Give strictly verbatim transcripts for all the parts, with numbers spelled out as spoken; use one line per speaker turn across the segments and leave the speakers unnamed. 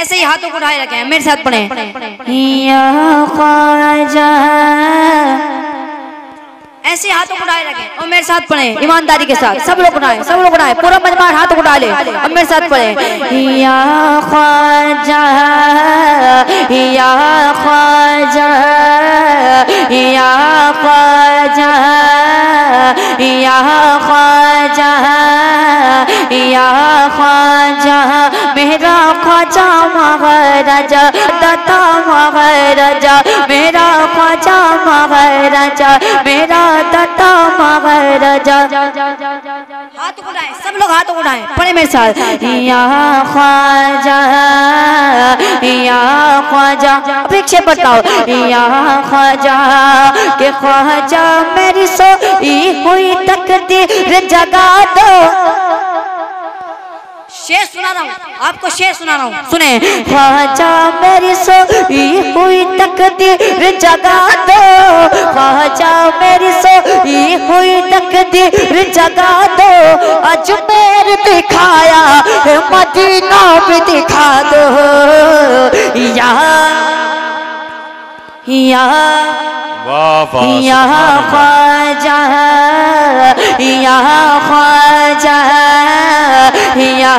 ऐसे ही हाथों को उठाए रखे हैं, मेरे साथ पढ़े। या ख्वाजा, ऐसे हाथों को उठाए रखें और मेरे साथ पढ़े ईमानदारी के साथ। सब लोग उठाए, सब लोग उठाए, पूरा मजमा हाथों को डाले और मेरे साथ पढ़े। या ख्वाजा, या ख्वाजा, या ख्वाजा, या ख्वाजा, या ख्वाजा, मेरा ख्वाजा महाराजा दाता महाराजा, मेरा ख्वाजा महाराजा, मेरा दाता महाराजा। हाथ उठाए, सब लोग हाथ उठाए, पढ़े मेरे साथ। या ख्वाजा, या ख्वाजा, पीछे बताओ। या ख्वाजा के ख्वाजा मेरी सोई हुई तकदीर जगा दो। शेर सुना रहा हूँ आपको, शेर सुना रहा हूँ, सुने। ख्वाजा मेरी सोई हुई तकदीर जगा दो, ख्वाजा मेरी सोई हुई तकदीर जगा दो। अजमेर दिखाया मदीना भी दिखा दो। या या या ख्वाजा, या ख्वाजा, या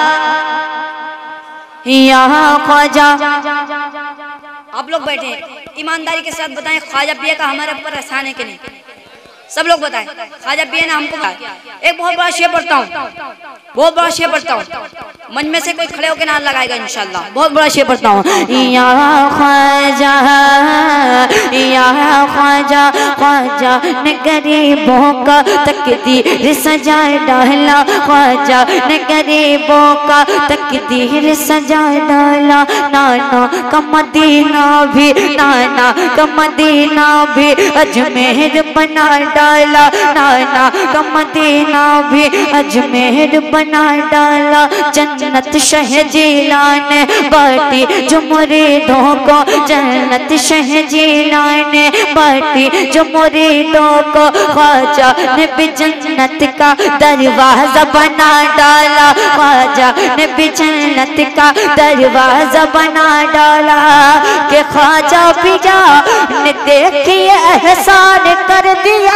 या ख्वाजा। आप लोग बैठे ईमानदारी के साथ बताएं, ख्वाजा पिया का हमारे ऊपर एहसान है कि नहीं? सब लोग बताएं। ख्वाजा पिया ने हमको एक बहुत बड़ा शेर पढ़ता हूँ, बहुत बड़ा शेर पढ़ता हूँ, मन में से कोई खड़े होकर नाम लगाएगा इंशाल्लाह। बहुत बड़ा शेर पढ़ता हूँ। या ख्वाजा, या ख्वाजा, ख्वाजा ने गरीबों का तकदीर सजाए डाला, ख्वाजा ने गरीबों का तकदीर सजाए डाला। नाना का मदीना भी, नाना का मदीना भी अजमेर बना डाला, नाना का मदीना भी अजमेर बना डाला। जन्नत शहजीला ने बाटी जो मुरीदों को, जन्नत शहजीला ने बाटी जो मुरीदों को। ख्वाजा ने भी जन्नत का दरवाजा बना डाला, ख्वाजा ने भी जन्नत का दरवाजा बना डाला। के ख्वाजा पिया ने देखिए एहसान कर दिया,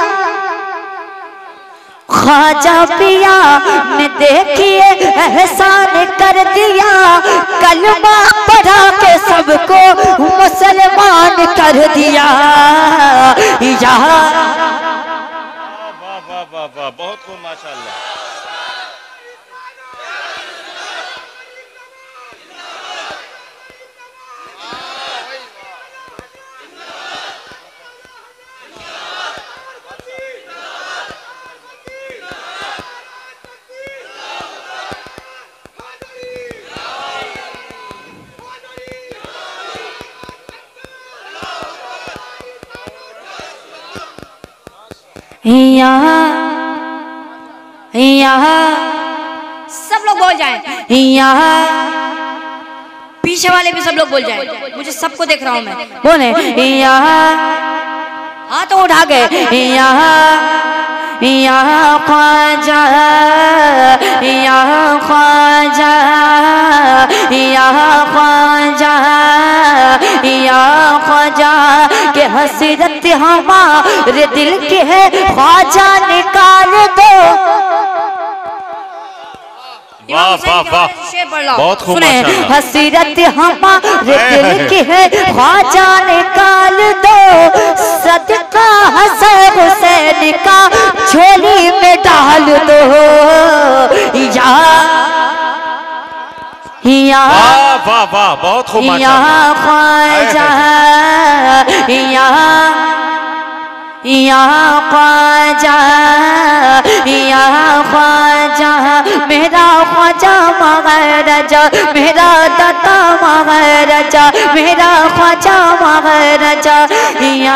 ख्वाजा पिया ने देखिए एहसान कर दिया। कलमा पढ़ा के सबको मुसलमान कर दिया। या
वाह वाह वाह वाह, बहुत खूब माशाअल्लाह।
यहाँ यहाँ सब लोग बोल जाएं। यहाँ पीछे वाले भी सब लोग बोल जाएं, मुझे सबको देख रहा हूँ मैं। बोले यहाँ, हाँ तो उठा गए। यहाँ यहाँ ख्वाजा, यहाँ ख्वाजा, यहाँ ख्वाजा, यहाँ ख्वाजा के हसरत हमारे दिल के है, ख्वाजा निकाल दो।
वाह वाह वाह, बहुत खूब माशाअल्लाह।
हसरत हमारे दिल की है, ख्वाजा निकाल दो। सदका हसन हुसैन का झोली में डाल दो। या या
वाह वाह वाह, बहुत खूब माशाअल्लाह।
ख्वाजा, या या ख्वाजा, या ख्वाजा, मेरा ख्वाजा महाराजा, मेरा दाता महाराजा, मेरा ख्वाजा महाराजा। या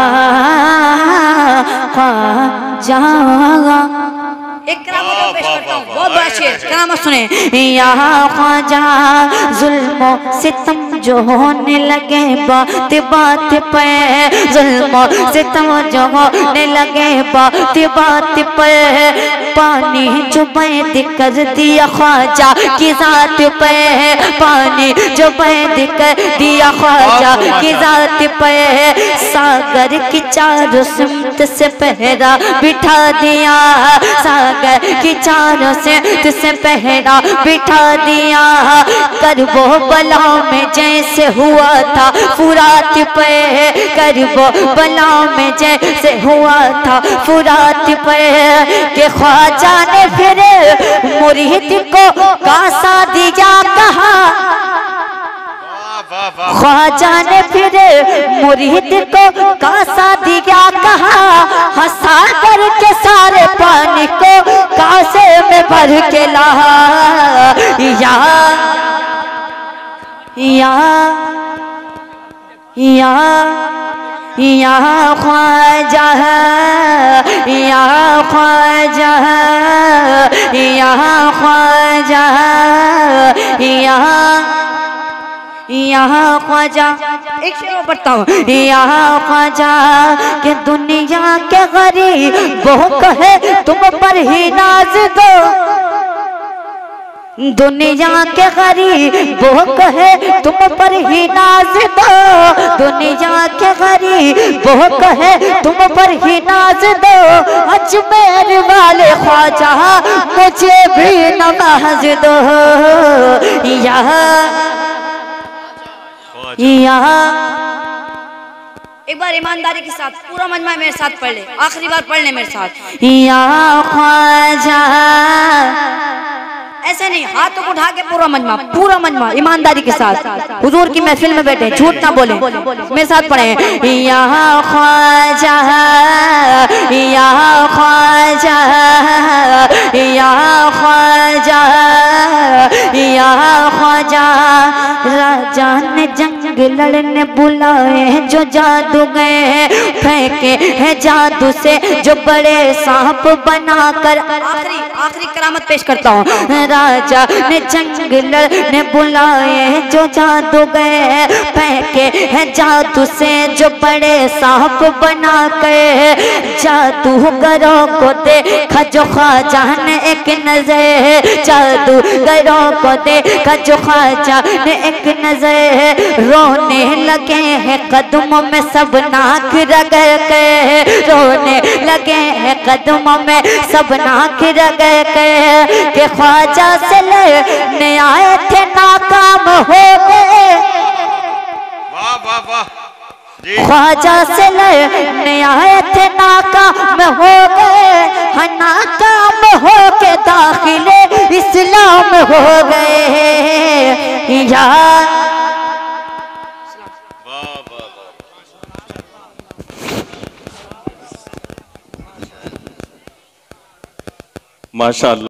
ख्वाजा, एक करामत पेश करता हूँ, बहुत बड़ा शेर, करामत सुने। यहाँ ख्वाजा जुल्म सितम जो होने लगे बात बात पे, जुल्म सितम जो होने लगे बात बात पे।
पानी जो बैद कर दिया ख्वाजा की जात पे, पानी जो बैद कर दिया ख्वाजा की जात पे, सागर की चारों सिमत से पहरा बिठा दिया, सागर की चारों सिमत से पहरा बिठा दिया। करबो बला में जैसे हुआ था फुरात पे, करबो बला में जैसे हुआ था फुरात पे, के ख्वाजा ने फिर मुरीद को कासा दिया कहा, ख्वाजा ने फिर मुरीद को कासा दिया कहा, हंसा करके सारे पानी को कासे में भर के ला, या या या या ख्वाजा या ख्वाजा या ख्वाजा या यहाँ ख्वाजा, एक शेर पढ़ता हूँ, यहाँ ख्वाजा के दुनिया के गरीब वो कहे तुम पर ही नाज दो, दुनिया के गरीब वो कहे तुम पर ही नाज दो, दुनिया के गरीब वो कहे तुम पर ही नाज दो, अजमेर वाले ख्वाजा मुझे भी नवाज दो, यहाँ यहाँ।
एक बार ईमानदारी के साथ पूरा मजमा मेरे साथ पढ़ ले, आखिरी बार पढ़ ले मेरे साथ।
या ख्वाजा,
ऐसे नहीं, हाथों को उठा के पूरा मजमा, पूरा मजमा ईमानदारी के साथ। हुजूर की महफिल में बैठे, झूठ ना बोले, मेरे साथ पढ़े।
या ख्वाजा या ख्वाजा या ख्वाजा या ख्वाजा, राजा ने जंग लड़ने बुलाए जो जादू गए, फेंके है जादू से जो बड़े सांप बनाकर,
आखिरी आखिरी करामत पेश करता हूँ।
राजा ने जंग लड़ने बुलाए जो जादू गए, फेंके है जादू से जो बड़े सांप बनाकर, जादूगरों को देखा जो ख्वाजा ने एक नजर, जादूगरों को देखा जो ख्वाजा ने एक नजर, रोने लगे हैं कदमों में सब नाक रगड़ के, रोने लगे हैं कदमों में सब नाक रगड़ के, के ख्वाजा से लेने आए थे नाकाम हो गए,
वाह वाह वाह,
ख्वाजा से लड़ने आए थे नाकाम हो गए, हाँ नाकाम हो के दाखिले इस्लाम हो गए, या
माशाअल्लाह।